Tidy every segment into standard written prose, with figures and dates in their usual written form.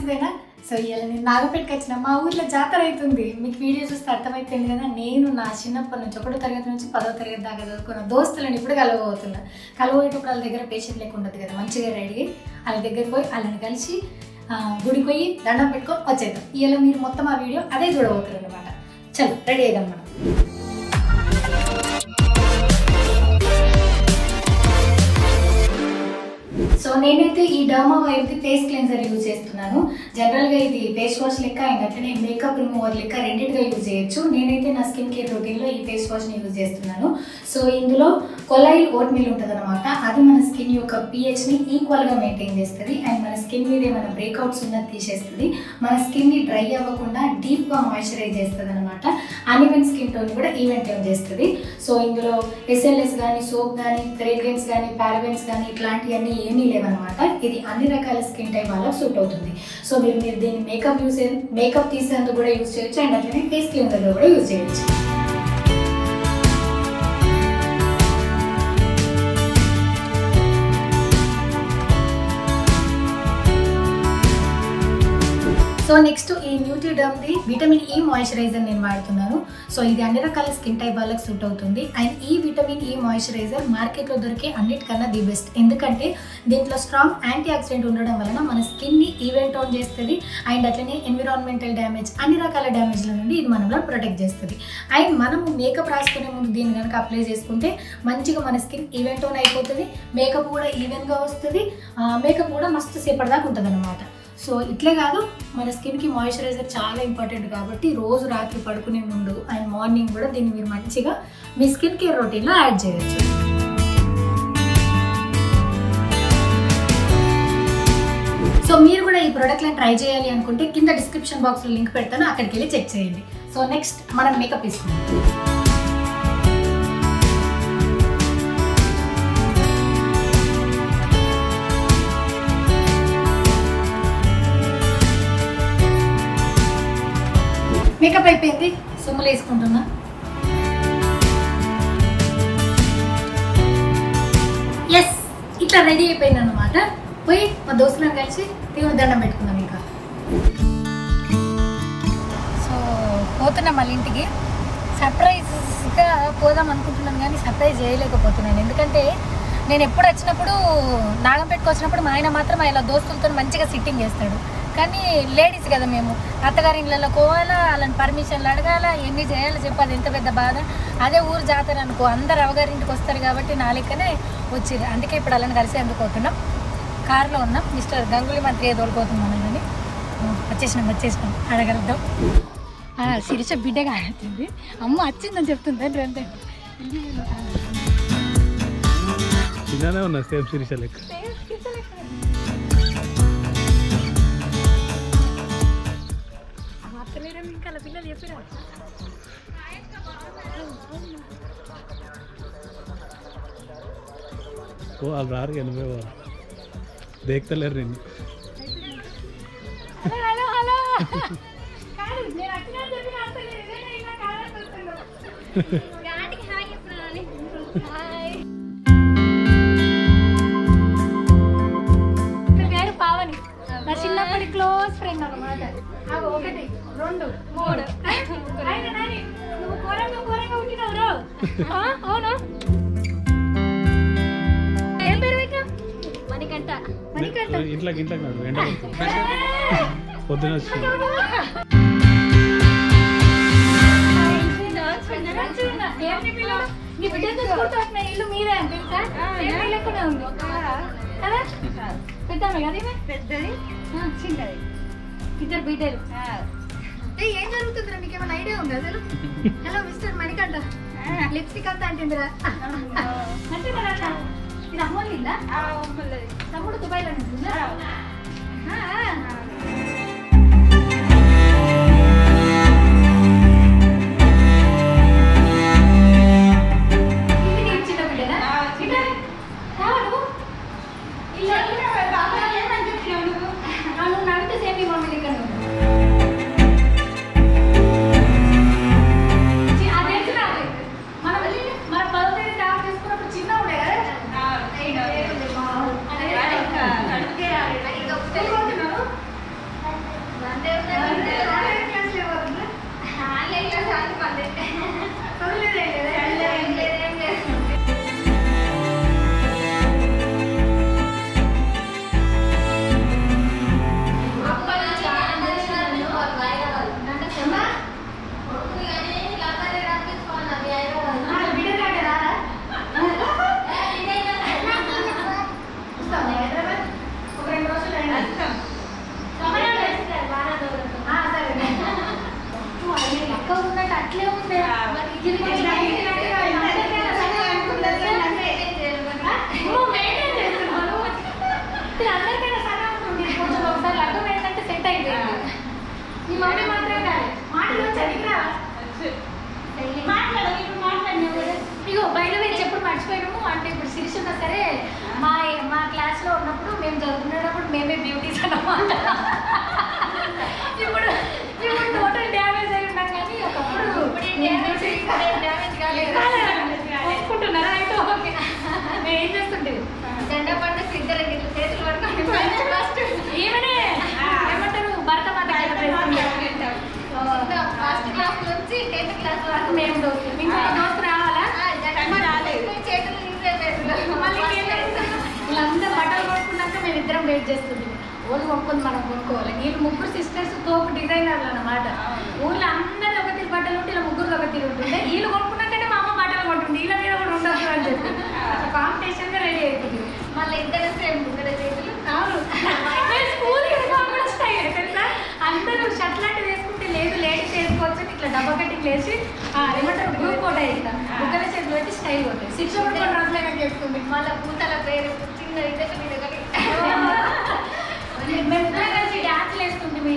మంచిదేనా? సో ఇవాళ నేను నాగపేటకి వచ్చిన మా ఊర్లో జాతర అవుతుంది. మీకు వీడియో చూస్తే అర్థమైపోయింది కదా. నేను నా చిన్నప్పటి నుంచి 1వ తరగతి నుంచి 10వ తరగతి దాకా చదువుకున్న దోస్తులను ఇప్పుడు కలవబోతున్నా. కలవబోయేటప్పుడు వాళ్ళ దగ్గర పేషెంట్ లేకుండా ఉండదు కదా, మంచిగా రెడీ వాళ్ళ దగ్గరికి పోయి వాళ్ళని కలిసి గుడికి పోయి దండం పెట్టుకొని వచ్చేద్దాం. ఇవాళ మీరు మొత్తం ఆ వీడియో అదే చూడబోతున్నారు అనమాట. చలో రెడీ అయిదాం మనం. సో నేనైతే ఈ డర్మా వైఫ్ ఫేస్ క్లెన్జర్ యూజ్ చేస్తున్నాను. జనరల్గా ఇది ఫేస్ వాష్ లెక్క అండ్ అట్లనే మేకప్ రిమూవర్ లెక్క రెండింటిగా యూజ్ చేయొచ్చు. నేనైతే నా స్కిన్ కేర్ రొటీన్లో ఈ ఫేస్ వాష్ని యూజ్ చేస్తున్నాను. సో ఇందులో కొలైల్ ఓట్ మిల్ ఉంటుంది అనమాట. అది మన స్కిన్ యొక్క pHని ఈక్వల్గా మెయింటైన్ చేస్తుంది అండ్ మన స్కిన్ మీద ఏమైనా బ్రేక్అవుట్స్ ఉన్నది తీసేస్తుంది. మన స్కిన్ని డ్రై అవ్వకుండా డీప్గా మాయిశ్చరైజ్ చేస్తుంది అనమాట. అన్ఈవెన్ స్కిన్ టోన్ కూడా ఈవెన్ చేస్తుంది. సో ఇందులో SLS కానీ సోప్ కానీ ఫ్రేగ్రెన్స్ కానీ పారాబెన్స్ కానీ ఇట్లాంటివన్నీ ఏమీ లేవన్నమాట. ఇది అన్ని రకాల స్కిన్ టైప్ వాళ్ళకి సూట్ అవుతుంది. సో మీరు దీన్ని మేకప్ తీసేందుకు కూడా యూజ్ చేయొచ్చు అండ్ అట్లనే ఫేస్ క్లీనర్లో కూడా యూజ్ చేయొచ్చు. సో నెక్స్ట్ ఈ న్యూట్రిడర్మ్ది విటమిన్ E మాయిశ్చరైజర్ నేను వాడుతున్నాను. సో ఇది అన్ని రకాల స్కిన్ టైప్ వాళ్ళకి సూట్ అవుతుంది అండ్ ఈ విటమిన్ E మాయిశ్చరైజర్ మార్కెట్లో దొరికే అన్నిటికన్నా ది బెస్ట్. ఎందుకంటే దీంట్లో స్ట్రాంగ్ యాంటీ ఆక్సిడెంట్ ఉండడం వలన మన స్కిన్ని ఈవెన్ టోన్ చేస్తుంది అండ్ అట్లనే ఎన్విరాన్మెంటల్ డ్యామేజ్ అన్ని రకాల డ్యామేజ్ల నుండి ఇది మనలో ప్రొటెక్ట్ చేస్తుంది. అండ్ మనము మేకప్ రాసుకునే ముందు దీన్ని కనుక అప్లై చేసుకుంటే మంచిగా మన స్కిన్ ఈవెన్ టోన్ అయిపోతుంది. మేకప్ కూడా ఈవెన్గా వస్తుంది. మేకప్ కూడా మస్తు సేపటి దాకా ఉంటుంది అనమాట. సో ఇట్లే కాదు, మన స్కిన్కి మాయిశ్చరైజర్ చాలా ఇంపార్టెంట్ కాబట్టి రోజు రాత్రి పడుకునే ముందు అండ్ మార్నింగ్ కూడా దీన్ని మీరు మంచిగా మీ స్కిన్ కేర్ రొటీన్లో యాడ్ చేయొచ్చు. సో మీరు కూడా ఈ ప్రోడక్ట్లను ట్రై చేయాలి అనుకుంటే కింద డిస్క్రిప్షన్ బాక్స్లో లింక్ పెడతాను, అక్కడికి వెళ్ళి చెక్ చేయండి. సో నెక్స్ట్ మనం మేకప్ వేసుకుందాం. మేకప్ అయిపోయింది, సొమ్ములు వేసుకుంటున్నా. ఎస్, ఇట్లా రెడీ అయిపోయింది అనమాట. పోయి మా దోస్తులను కలిసి దేవుని దండం పెట్టుకుందాం. ఇంకా సో పోతున్నాం మళ్ళీ ఇంటికి. సర్ప్రైజ్గా పోదాం అనుకుంటున్నాను కానీ సర్ప్రైజ్ చేయలేకపోతున్నాను. ఎందుకంటే నేను ఎప్పుడు వచ్చినప్పుడు నాగంపేటకు వచ్చినప్పుడు మా ఆయన మాత్రం ఇలా దోస్తులతో మంచిగా సిట్టింగ్ చేస్తాడు. కానీ లేడీస్ కదా మేము, అత్తగారి ఇళ్ళలో పోవాలా, వాళ్ళని పర్మిషన్లు అడగాల, ఎన్ని చేయాలో చెప్పాలి. ఎంత పెద్ద బాధ. అదే ఊరు జాతర అనుకో, అందరు అవగారింటికి వస్తారు కాబట్టి నా లెక్కనే వచ్చింది. అందుకే ఇప్పుడు వాళ్ళని కలిసి అందుకోతున్నాం. కారులో ఉన్నాం. మిస్టర్ గంగులీ మంత్రి తోలుకోతున్నాం అని వచ్చేసినాం అడగలుగుతాం. శిరీష బిడ్డగా వచ్చింది, అమ్మ వచ్చిందని చెప్తుంది. అంటే చిన్ననే ఉన్నా, సేమ్ శిరీష లెక్క. ఇంకా పిల్లలు చెప్పారు వాళ్ళు రారు కానీ దేక్తలేరు నేను. పేరు పావని, నా చిన్నప్పటి క్లోజ్ ఫ్రెండ్ అన్నమాట. 1 2 3 నువ్వు కోరంగా ఉంటున్నావు. అవునా? ఏం పేరు మణికంఠ. ఇంట్లోకి ఎండ పొద్దున వచ్చి ఇల్లు మీరే తెలుసా? లెక్కనే ఉంది కదా. పెద్దామే కదా, పెద్దది చిన్నది, ఇద్దరు బిడ్డలు. ఏం జరుగుతుందిరా, మీకు ఏమైనా ఐడియా ఉంది అసలు? హలో మిస్టర్ మణికంఠ, లిప్స్టిక్ అంతా అంటుందిరా. అంతేనా? ఇది అమ్మోళ్ళు ఇల్లా? తమ్ముడు దుబాయ్లో ఉంటుందా? చిన్న బిడ్డనా? నువ్వు నడితే సేమ్ మమ్మీ దగ్గర మన 10వ తేదీ డాక్టర్ చేసుకున్నప్పుడు చిన్న ఉండే కదా. అట్లే ఉంది మరి ఇది కొంచెం అందరికైనా సరే ఉంటుంది కొంచెం ఒకసారి లగ్గం ఏంటంటే సెట్ అయిపోయింది నీ మమ్మీ మాత్రమే కాదు మాటలు చదివిరా ఇగో బయట వేసి ఎప్పుడు మర్చిపోయినాము అంటే ఇప్పుడు శిరీష ఉన్నా సరే మా క్లాస్లో ఉన్నప్పుడు మేము చదువుకునేటప్పుడు మేమే బ్యూటీస్ అన్నమాట ఇప్పుడు టోటల్ డ్యామేజ్ అయి ఉన్నాం కానీ ఒకప్పుడు డ్యామేజ్ కాలేదు ఒప్పుకుంటున్నారా అయితే ఓకే మేము ఏం చేస్తుంటేవి జెండా పండుగ ఇద్దరు చేతులు పడుతుంది ఫస్ట్ ఈమెనే ఏమంటారు భర్త మాత ఫస్ట్ క్లాస్ నుంచి 10th క్లాస్ వరకు మేము దోస్తు రావాలా చేతులు వీళ్ళందరూ బట్టలు కొనుక్కున్నాక మేము ఇద్దరం వెయిట్ చేస్తుంటాం ఓళ్ళు కొనుక్కొని మనం కొనుక్కోవాలి వీళ్ళు ముగ్గురు సిస్టర్స్ తోపు డిజైనర్లు అన్నమాట ఊళ్ళో అందరూ ఒక తీరు బట్టలు ఉంటే ఇలా ముగ్గురు ఒక తీరు ఉంటుండే వీళ్ళు కొనుక్కున్నాకంటే మా అమ్మ బట్టలు కొంటుంది వీళ్ళ మీద కూడా ఉండొచ్చు అని చెప్పి కాంపిటీషన్గా రెడీ అవుతుంది మళ్ళీ ఇద్దరు సేమ్ ముగ్గురు చేతులు అవును స్కూల్ యూనిఫామ్ కూడా స్టైల్ తెలుసా అందరూ షర్ట్ లాంటివి వేసుకుంటే లేదు లేడీస్ వేసుకోవచ్చు ఇట్లా డబ్బా కట్టింగ్ వేసి ఏమంటారు గ్రూప్ ఫోటో ఇట్లా ముగ్గుల చేతులు పెట్టి స్టైల్ కొట్టాయి శిక్ష కూడా రోజులైనా చేస్తుంది మళ్ళీ పూతల పేరు చిన్న ఇద్దరు మీద మేము కలిసి డ్యాన్స్లు వేసుకుంటుంది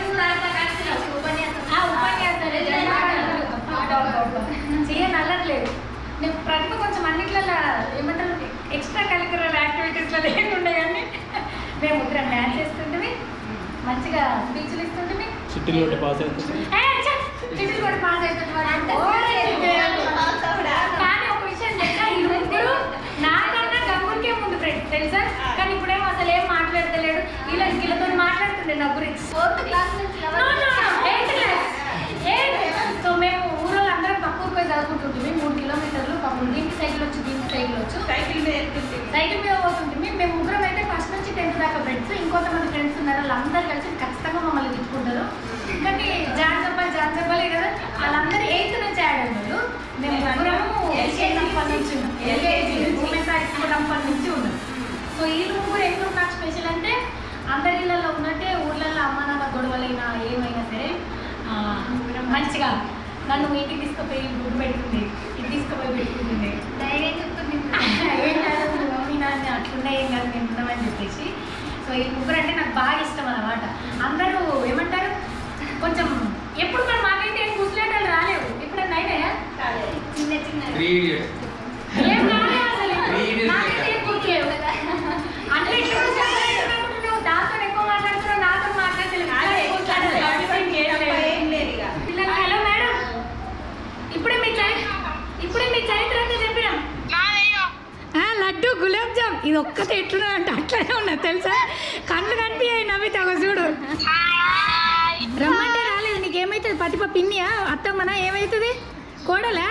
చేయని అల్లర్లేదు నేను ప్రతిభ కొంచెం అన్నిట్లలో ఏమంటారు ఎక్స్ట్రా కరిక్యులర్ యాక్టివిటీస్లో లేకుండే కానీ మేము ఉత్తరం డ్యాన్స్ చేస్తుంటే మంచిగా స్పీచ్లు ఇస్తుంటే చిట్టీలు కూడా పాస్ అవుతుంది చిట్టీలు కూడా పాస్ అవుతుంది కానీ ఒక విషయం తెలుసా ఈ ముగ్గురు నాకన్నా గమ్మునికే ముందు ఫ్రెండ్స్ తెలుసా కానీ ఇప్పుడేమో అసలు ఏం మాట్లాడతలేడు వీళ్ళతో మాట్లాడుతుండే నా గురించి 4th క్లాస్ నుంచి 8th క్లాస్ సో మేము ఊళ్ళో అందరం పక్క ఊరికి పోయి చదువుకుంటుంటే 3 కిలోమీటర్లు పక్కన దీనికి సైకిల్ వచ్చు దీనికి సైకిల్ వచ్చు సైకిల్ మీద పోతుంటే మేము ముగ్గురం అయితే ఫస్ట్ నుంచి 10th దాకా ఫ్రెండ్స్ ఇంకొంతమంది ఫ్రెండ్స్ ఉన్నారు వాళ్ళందరూ కలిసి ఖచ్చితంగా మమ్మల్ని తిట్టుకుంటారు కానీ జాన్ చెప్పలే కదా వాళ్ళందరూ 8th నుంచి యాడ్ అయ్యారు మేము ముగ్గురము ఎల్కేజీ ఉమెన్స్ హై స్కూల్ అప్పటి నుంచి ఉన్నాం సో ఈ ముగ్గురు ఎందుకు నాకు స్పెషల్ అంటే అందరి ఇళ్ళల్లో ఉన్నట్టే ఊర్లలో అమ్మ నాన్న గొడవలైనా ఏమైనా సరే మంచిగా నన్ను ఇంటికి తీసుకుపోయి గుడ్డు పెట్టుకుంది ఇది తీసుకుపోయి పెట్టుకుంటుంది ధైర్యం చెప్తుంది ఏం కాదు మమ్మీ నాన్న అట్లున్నా ఏం కాదు నేను ఉన్నామని చెప్పేసి సో ఈ ముగ్గురు అంటే నాకు బాగా ఇష్టం అన్నమాట అందరూ ఏమంటారు కొంచెం ఎప్పుడు మరి మాకైతే ఏం ముసలేటోళ్ళు రాలేవు ఎప్పుడన్నా అయినాయా చిన్న చిన్న ఏం రాలేదు అసలు నాకైతే ఏం గుర్తులేవు అంటే దాంతో ఎక్కువ మాట్లాడుతున్నావు నాతో మాట్లాడలేదు హలో మేడం ఇప్పుడే మీ చరిత్ర అంతా చెప్పినాం లడ్డు గులాబ్ జామ్ ఇది ఒక్కటే ఎట్లున్నా అంటే అట్లనే ఉన్నది తెలుసా కళ్ళు కనిపించాయి నవ్వితే ఒక చూడు రమ్మంటే రాలేదు నీకేమవుతుంది పతిప పిన్నియా అత్తమ్మనా ఏమవుతుంది కోడలా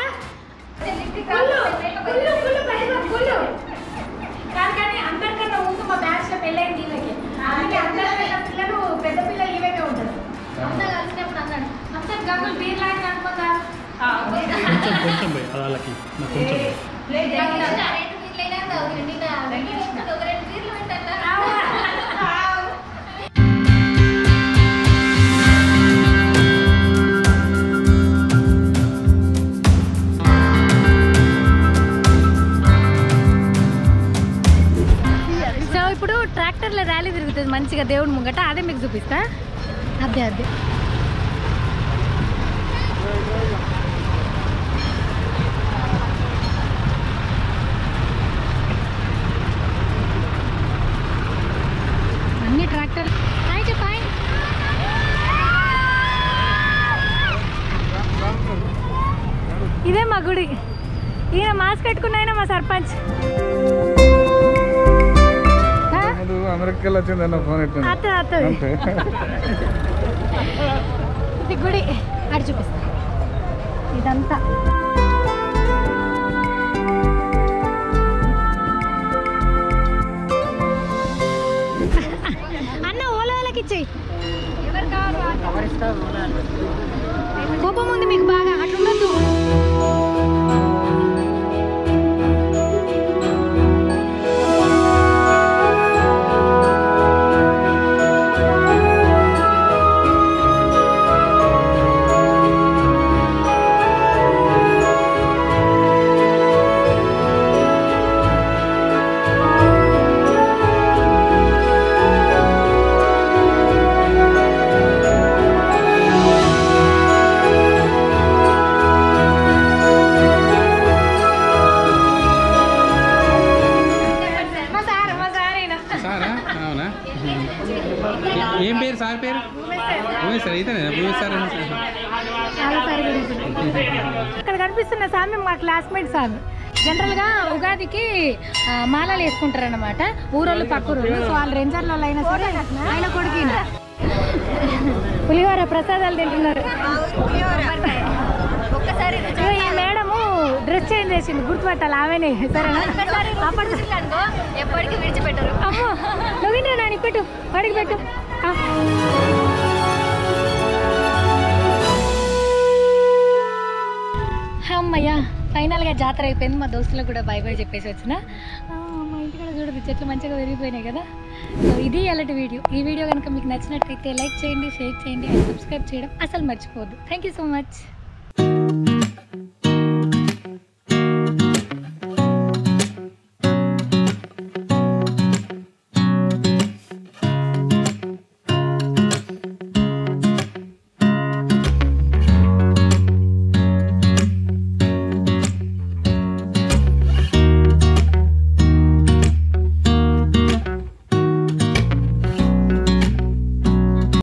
కానీ అందరికన్నా ముందు మా బ్యాచ్ లో పెళ్ళైంది వీళ్ళకి అందుకే అందరికన్నా పిల్లలు పెద్ద పిల్లలు ఇవేమే ఉంటారు అందరూ కలిసినప్పుడు అన్నాడు అంతా గగులు బీర్ లాంటి అనుకుందా కొంచెం పోయి వాళ్ళకి సో ఇప్పుడు ట్రాక్టర్ల ర్యాలీ తిరుగుతుంది మంచిగా దేవుడి ముంగట అదే మీకు చూపిస్తా అదే అన్ని ట్రాక్టర్ చెప్పాయి ఇదే మా గుడి ఈయన మాస్క్ పెట్టుకున్న ఆయన మా సర్పంచ్ అమెరికాలో వచ్చిందన్న ఫోన్ ఇది గుడి అడి చూపిస్తా ఇదంతా అన్న ఓలాలకి ఇచ్చేయి ఎవరు కావాలి కోపం ఉంది మీకు బాగా అట్లుండద్దు ఇక్కడ కనిపిస్తున్న సామి మా క్లాస్మేట్ సామి. జనరల్గా ఉగాదికి మాలలు వేసుకుంటారు అనమాట ఊరోళ్ళు పక్కూరు. సో వాళ్ళు రేంజర్లో అయినా సరే ఆయన కొడుకు పులిహోర ప్రసాదాలు తింటున్నారు. ఈ మేడము డ్రెస్ చేంజ్ చేసింది, గుర్తుపట్టాలి ఆమెనే. సరేనా? ఎప్పటికీ విడిచిపెట్టరు. అమ్మో నువ్వు నాని పెట్టు, వాడికి పెట్టు. అమ్మయ్యా ఫైనల్గా జాతర అయిపోయింది. మా దోస్తులకు కూడా బై బై చెప్పేసి వచ్చిన. మా ఇంటికాడ చూడదు చెట్లు మంచిగా పెరిగిపోయినాయి కదా. సో ఇది అలాంటి వీడియో. ఈ వీడియో కనుక మీకు నచ్చినట్టయితే లైక్ చేయండి, షేర్ చేయండి అండ్ సబ్స్క్రైబ్ చేయడం అసలు మర్చిపోవద్దు. Thank you so much.